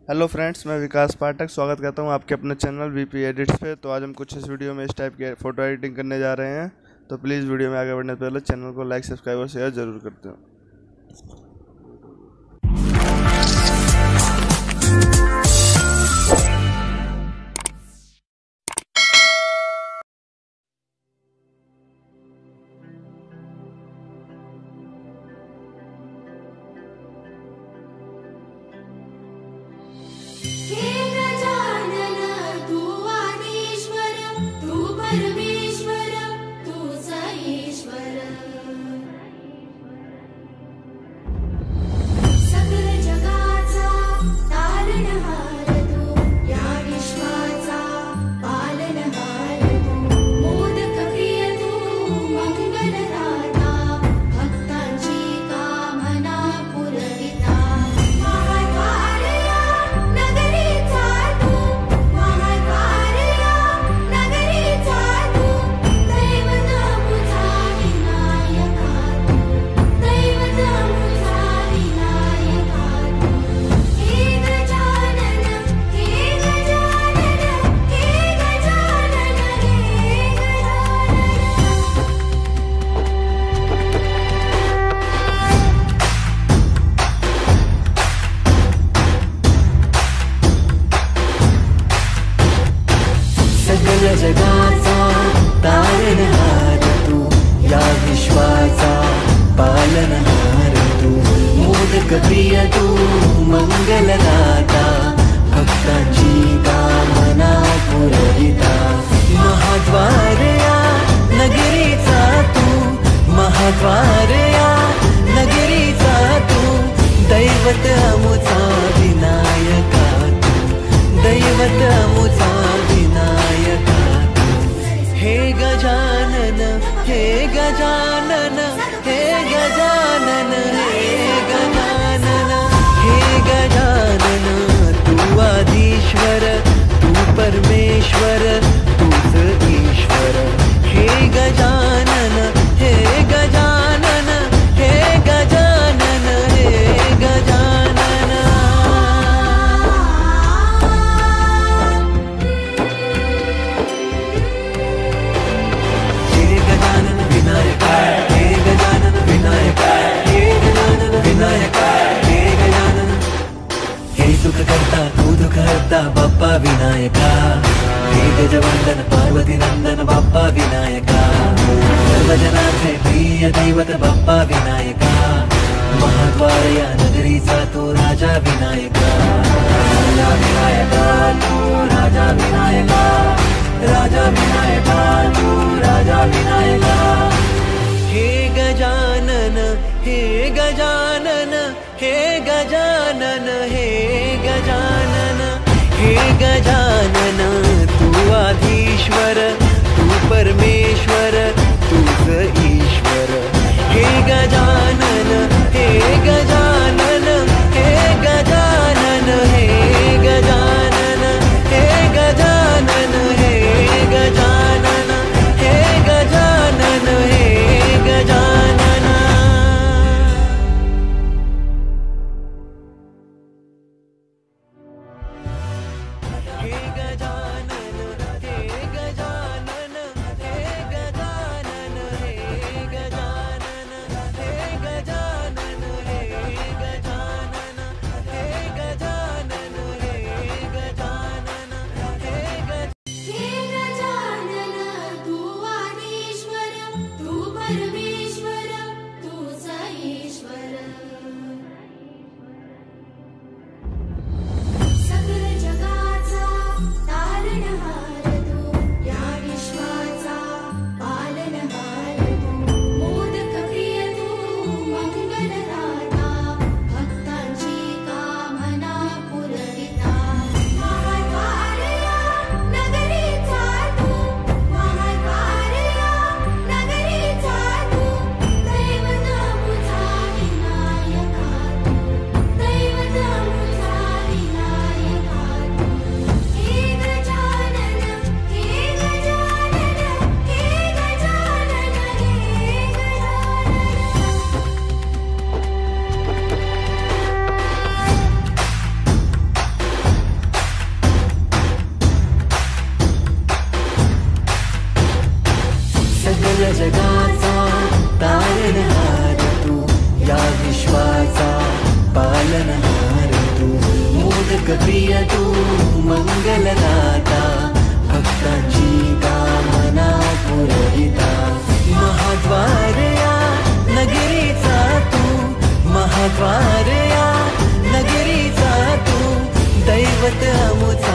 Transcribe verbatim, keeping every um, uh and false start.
Hello friends, मैं विकास पाठक स्वागत करता हूं आपके अपने चैनल वीपी एडिट्स पे। तो आज हम कुछ इस वीडियो में इस टाइप के फ़ोटो एडिटिंग करने जा रहे हैं। तो प्लीज़ वीडियो में आगे बढ़ने से पहले चैनल को लाइक, सब्सक्राइब और शेयर ज़रूर करते हो। हे गजानन तू आदिश्वर तू परमेश्वर तू स ईश्वर सकल जगाचा तारणहार तू या विश्वाचा पालनहार तू मोदक प्रिय तू मंगलदाता भक्तांची कामना पुरविता महाद्वारया नगरीचा तू महाद्वारया नगरीचा तू दैवत मुझा विनायका तू दैवत मुझा विनायका तू हे गजानन हे गजानन हे गजानन हे सकल जगाचा तारणहार तू या विश्वाचा पालनहार तू मोदक प्रिय तू मंगलदाता भक्तांची कामना पुरविता महाद्वारया नगरीचा तू महाद्वारया नगरीचा तू दैवत अमुचा विनायका तू दैवत अमुचा विनायका तू हे गजानन हे गजानन हे गजानन हे गजानन हे गजानन तू आदिश्वर तू परमेश्वर तूच ईश्वर हे गजानन हे गजानन हे गजानन हे गजानन हे गजानन विनायका हे गजानन विनायका हे गजानन विनायका हे गजानन हे सुख करता तू दुःख हरता बाप्पा विनायका हे गजवंदन पार्वती नंदन बाप्पा विनायका सर्वजनांचे प्रिय दैवत बाप्पा विनायका महाद्वारया नगरीचा तू राजा विनायका राजा विनायका तू राजा विनायका राजा विनायका तू राजा विनायका हे गजानन हे गजानन हे गजानन हे गजानन हे गजानन तू आधीश्वर तू परमेश्वर तूच ईश्वर हे गजानन हे गजानन हे गजानन हे गजानन हे गजानन हे गजानन हे गजानन हे गजानन हे गजानन हे गजानन हे गजानन प्रिय तू मंगलदाता भक्तांची कामना पुरविता महाद्वार या नगरीचा तू महाद्वार या नगरीचा तू दैवत अमुचा